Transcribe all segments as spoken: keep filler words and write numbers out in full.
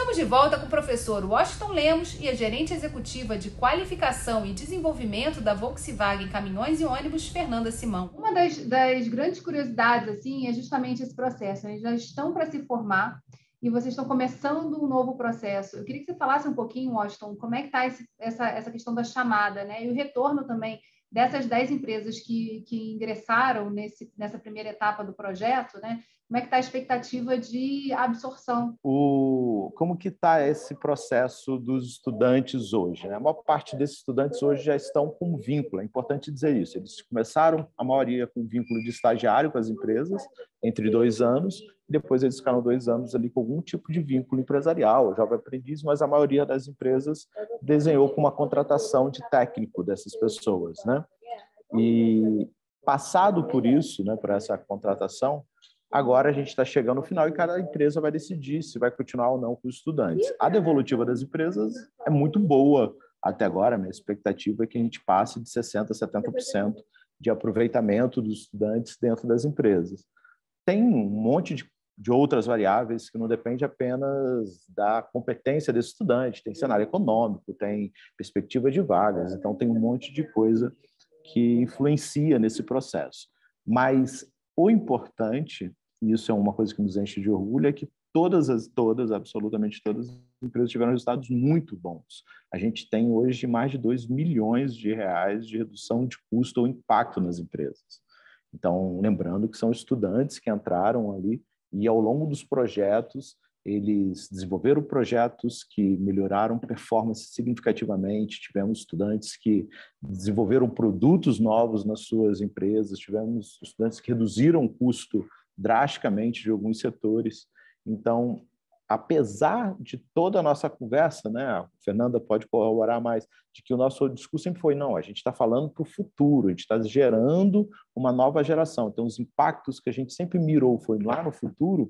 Estamos de volta com o professor Washington Lemos e a gerente executiva de qualificação e desenvolvimento da Volkswagen Caminhões e Ônibus, Fernanda Simão. Uma das, das grandes curiosidades assim, é justamente esse processo. Eles já estão para se formar e vocês estão começando um novo processo. Eu queria que você falasse um pouquinho, Washington, como é que está essa, essa questão da chamada, né? E o retorno também dessas dez empresas que, que ingressaram nesse, nessa primeira etapa do projeto, né? Como é que está a expectativa de absorção? O, como que está esse processo dos estudantes hoje, né? A maior parte desses estudantes hoje já estão com vínculo, é importante dizer isso. Eles começaram, a maioria, com vínculo de estagiário com as empresas, entre dois anos, e depois eles ficaram dois anos ali com algum tipo de vínculo empresarial, jovem aprendiz, mas a maioria das empresas desenhou com uma contratação de técnico dessas pessoas, né? E passado por isso, né, por essa contratação, agora a gente está chegando no final e cada empresa vai decidir se vai continuar ou não com os estudantes. A devolutiva das empresas é muito boa até agora. A minha expectativa é que a gente passe de sessenta por cento a setenta por cento de aproveitamento dos estudantes dentro das empresas. Tem um monte de, de outras variáveis que não depende apenas da competência desse estudante. Tem cenário econômico, tem perspectiva de vagas, então tem um monte de coisa que influencia nesse processo. Mas o importante, e isso é uma coisa que nos enche de orgulho, é que todas, as, todas, absolutamente todas as empresas tiveram resultados muito bons. A gente tem hoje mais de dois milhões de reais de redução de custo ou impacto nas empresas. Então, lembrando que são estudantes que entraram ali e, ao longo dos projetos, eles desenvolveram projetos que melhoraram performance significativamente, tivemos estudantes que desenvolveram produtos novos nas suas empresas, tivemos estudantes que reduziram o custo drasticamente de alguns setores. Então, apesar de toda a nossa conversa, né, a Fernanda pode corroborar mais, de que o nosso discurso sempre foi, não, a gente está falando para o futuro, a gente está gerando uma nova geração. Então, os impactos que a gente sempre mirou foi lá no futuro,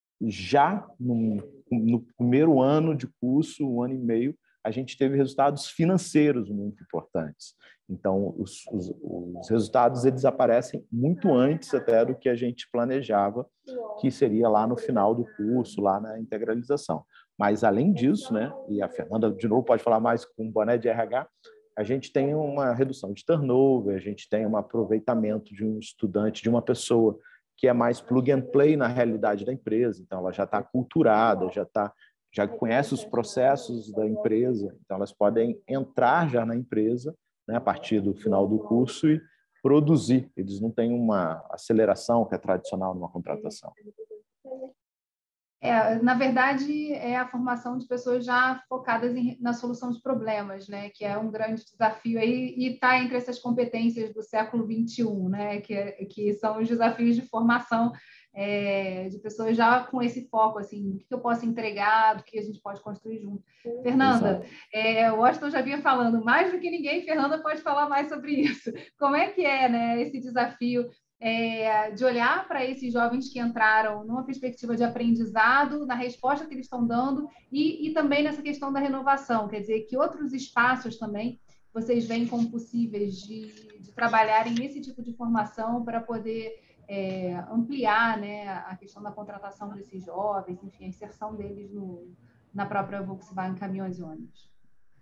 já no, no primeiro ano de curso, um ano e meio, a gente teve resultados financeiros muito importantes. Então, os, os, os resultados eles aparecem muito antes até do que a gente planejava, que seria lá no final do curso, lá na integralização. Mas, além disso, né, e a Fernanda, de novo, pode falar mais com o boné de R H, a gente tem uma redução de turnover, a gente tem um aproveitamento de um estudante, de uma pessoa que é mais plug and play na realidade da empresa, então ela já está aculturada, já, tá, já conhece os processos da empresa, então elas podem entrar já na empresa, né, a partir do final do curso e produzir. Eles não têm uma aceleração que é tradicional numa contratação. É, na verdade, é a formação de pessoas já focadas em, na solução de problemas, né? Que é um grande desafio aí e está entre essas competências do século vinte e um, né? Que, é, que são os desafios de formação é, de pessoas já com esse foco, assim, o que eu posso entregar, do que a gente pode construir junto. Fernanda, é, o Washington já vinha falando, mais do que ninguém, Fernanda pode falar mais sobre isso. Como é que é, né, esse desafio É, de olhar para esses jovens que entraram numa perspectiva de aprendizado, na resposta que eles estão dando e, e também nessa questão da renovação, quer dizer, que outros espaços também vocês veem como possíveis de, de trabalharem nesse tipo de formação para poder é, ampliar, né, a questão da contratação desses jovens, enfim, a inserção deles no, na própria Volkswagen Caminhões e Ônibus.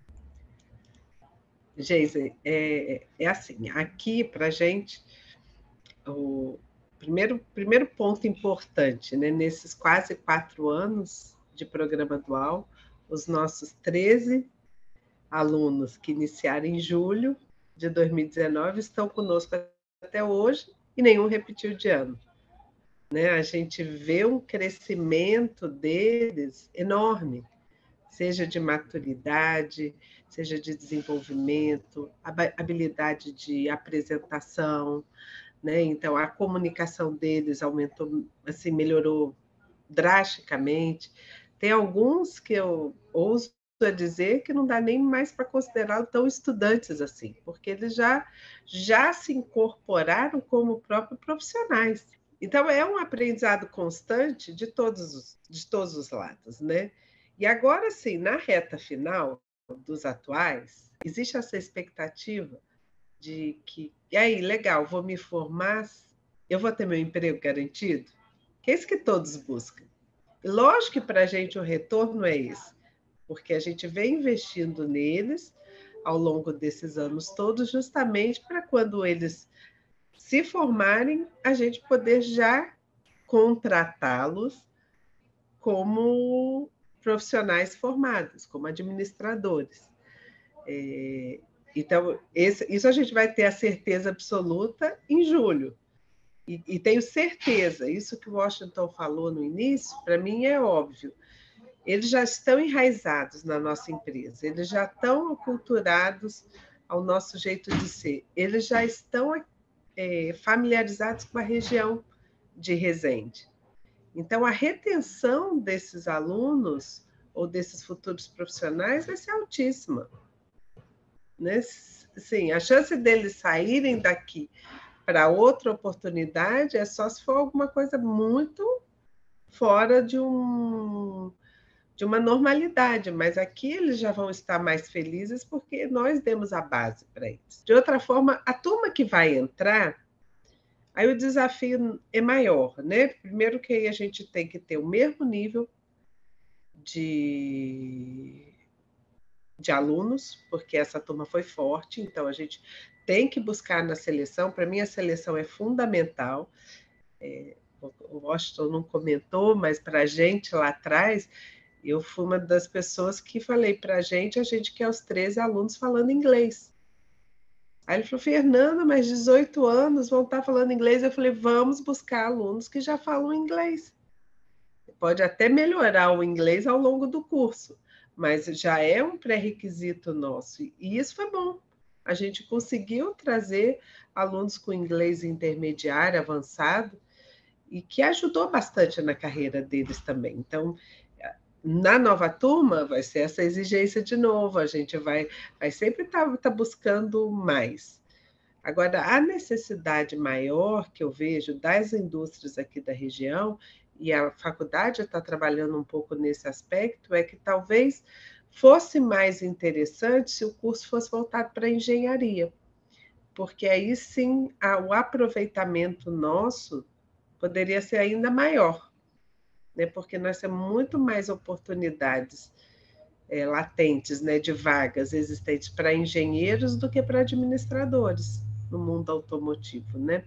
Geise, é, é assim, aqui para a gente o primeiro, primeiro ponto importante, né, nesses quase quatro anos de programa dual, os nossos treze alunos que iniciaram em julho de dois mil e dezenove estão conosco até hoje e nenhum repetiu de ano. Né? A gente vê um crescimento deles enorme, seja de maturidade, seja de desenvolvimento, habilidade de apresentação, né? Então, a comunicação deles aumentou, assim, melhorou drasticamente. Tem alguns que eu ouso a dizer que não dá nem mais para considerar tão estudantes assim, porque eles já, já se incorporaram como próprios profissionais. Então, é um aprendizado constante de todos os, de todos os lados, né? E agora, sim, na reta final dos atuais, existe essa expectativa de que, e aí, legal, vou me formar, eu vou ter meu emprego garantido? Que é isso que todos buscam. Lógico que para a gente o retorno é esse, porque a gente vem investindo neles ao longo desses anos todos, justamente para quando eles se formarem, a gente poder já contratá-los como profissionais formados, como administradores. É, então, esse, isso a gente vai ter a certeza absoluta em julho. E, e tenho certeza, isso que o Washington falou no início, para mim é óbvio. Eles já estão enraizados na nossa empresa, eles já estão aculturados ao nosso jeito de ser, eles já estão é, familiarizados com a região de Resende. Então, a retenção desses alunos ou desses futuros profissionais vai ser altíssima. Né? Sim, a chance deles saírem daqui para outra oportunidade é só se for alguma coisa muito fora de, um, de uma normalidade, mas aqui eles já vão estar mais felizes porque nós demos a base para eles. De outra forma, a turma que vai entrar, aí o desafio é maior, né? Primeiro que aí a gente tem que ter o mesmo nível de, de alunos, porque essa turma foi forte, então a gente tem que buscar na seleção. Para mim, a seleção é fundamental. É, o Washington não comentou, mas para a gente lá atrás, eu fui uma das pessoas que falei para a gente, a gente quer os treze alunos falando inglês. Aí ele falou, Fernanda, mas dezoito anos vão estar falando inglês. Eu falei, vamos buscar alunos que já falam inglês. Pode até melhorar o inglês ao longo do curso, mas já é um pré-requisito nosso. E isso foi bom. A gente conseguiu trazer alunos com inglês intermediário, avançado, e que ajudou bastante na carreira deles também. Então, na nova turma, vai ser essa exigência de novo, a gente vai, vai sempre estar tá, tá buscando mais. Agora, a necessidade maior que eu vejo das indústrias aqui da região, e a faculdade está trabalhando um pouco nesse aspecto, é que talvez fosse mais interessante se o curso fosse voltado para a engenharia, porque aí sim o aproveitamento nosso poderia ser ainda maior, né? Porque nós temos muito mais oportunidades é, latentes, né, de vagas existentes para engenheiros do que para administradores no mundo automotivo, né?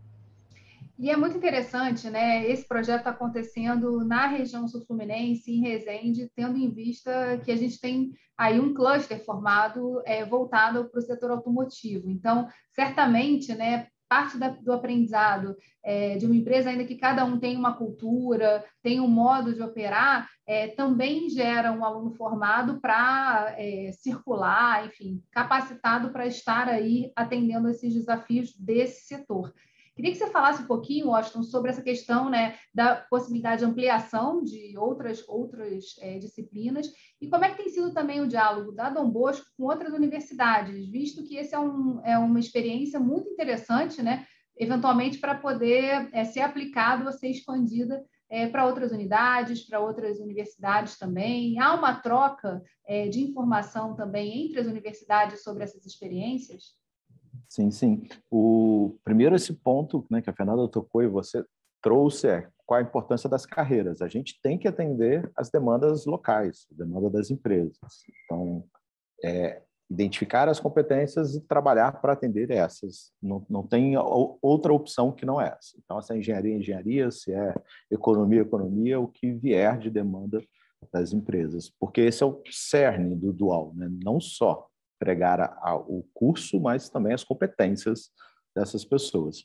E é muito interessante, né? Esse projeto está acontecendo na região sul-fluminense, em Resende, tendo em vista que a gente tem aí um cluster formado é, voltado para o setor automotivo. Então, certamente, né, parte da, do aprendizado é, de uma empresa, ainda que cada um tenha uma cultura, tenha um modo de operar, é, também gera um aluno formado para é, circular, enfim, capacitado para estar aí atendendo esses desafios desse setor. Queria que você falasse um pouquinho, Washington, sobre essa questão, né, da possibilidade de ampliação de outras, outras é, disciplinas e como é que tem sido também o diálogo da Dom Bosco com outras universidades, visto que esse é, um, é uma experiência muito interessante, né, eventualmente para poder é, ser aplicado ou ser expandida é, para outras unidades, para outras universidades também. Há uma troca é, de informação também entre as universidades sobre essas experiências? Sim, sim. O primeiro, esse ponto, né, que a Fernanda tocou e você trouxe é qual a importância das carreiras. A gente tem que atender as demandas locais, a demanda das empresas. Então, é, identificar as competências e trabalhar para atender essas. Não, não tem outra opção que não essa. Então, se é engenharia, engenharia, se é economia, economia, o que vier de demanda das empresas. Porque esse é o cerne do dual, né? Não só pregar a, a, o curso, mas também as competências dessas pessoas.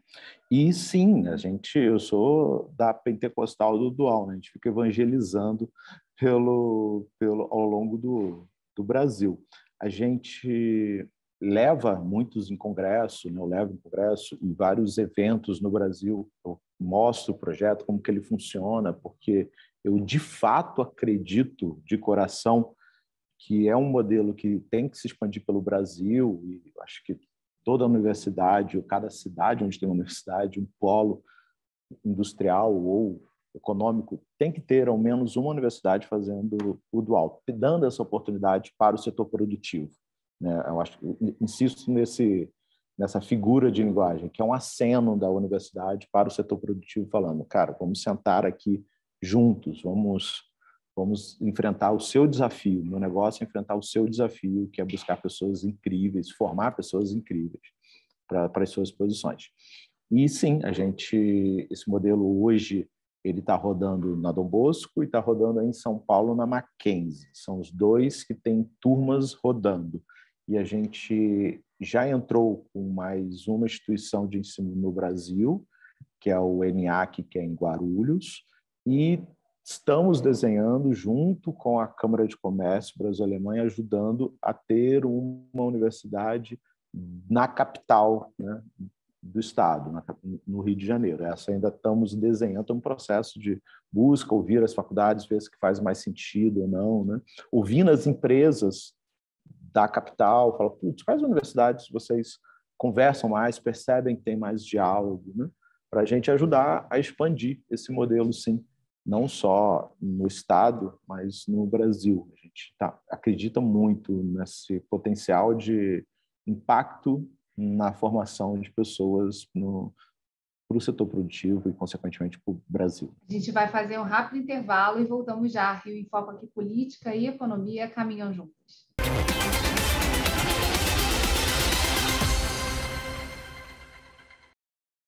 E sim, a gente, eu sou da pentecostal do dual, né? A gente fica evangelizando pelo, pelo, ao longo do, do Brasil. A gente leva muitos em congresso, né? Eu levo em congresso, em vários eventos no Brasil, eu mostro o projeto, como que ele funciona, porque eu de fato acredito de coração que é um modelo que tem que se expandir pelo Brasil, e acho que toda universidade, ou cada cidade onde tem uma universidade, um polo industrial ou econômico, tem que ter ao menos uma universidade fazendo o dual, dando essa oportunidade para o setor produtivo. Né? Eu acho, eu insisto nesse, nessa figura de linguagem, que é um aceno da universidade para o setor produtivo, falando, cara, vamos sentar aqui juntos, vamos, vamos enfrentar o seu desafio. Meu negócio é enfrentar o seu desafio, que é buscar pessoas incríveis, formar pessoas incríveis para, para as suas posições. E sim, a gente, esse modelo hoje, ele está rodando na Dom Bosco e está rodando aí em São Paulo na Mackenzie. São os dois que têm turmas rodando. E a gente já entrou com mais uma instituição de ensino no Brasil, que é o ENIAC, que é em Guarulhos, e estamos desenhando, junto com a Câmara de Comércio Brasil-Alemanha, ajudando a ter uma universidade na capital, né, do estado, no Rio de Janeiro. Essa ainda estamos desenhando, um processo de busca, ouvir as faculdades, ver se faz mais sentido ou não, né? Ouvindo as empresas da capital, fala, putz, quais universidades vocês conversam mais, percebem que tem mais diálogo, né? Para a gente ajudar a expandir esse modelo, sim, não só no estado, mas no Brasil. A gente tá, acredita muito nesse potencial de impacto na formação de pessoas para o setor produtivo e, consequentemente, para o Brasil. A gente vai fazer um rápido intervalo e voltamos já. Rio em Foco aqui, política e economia caminham juntas.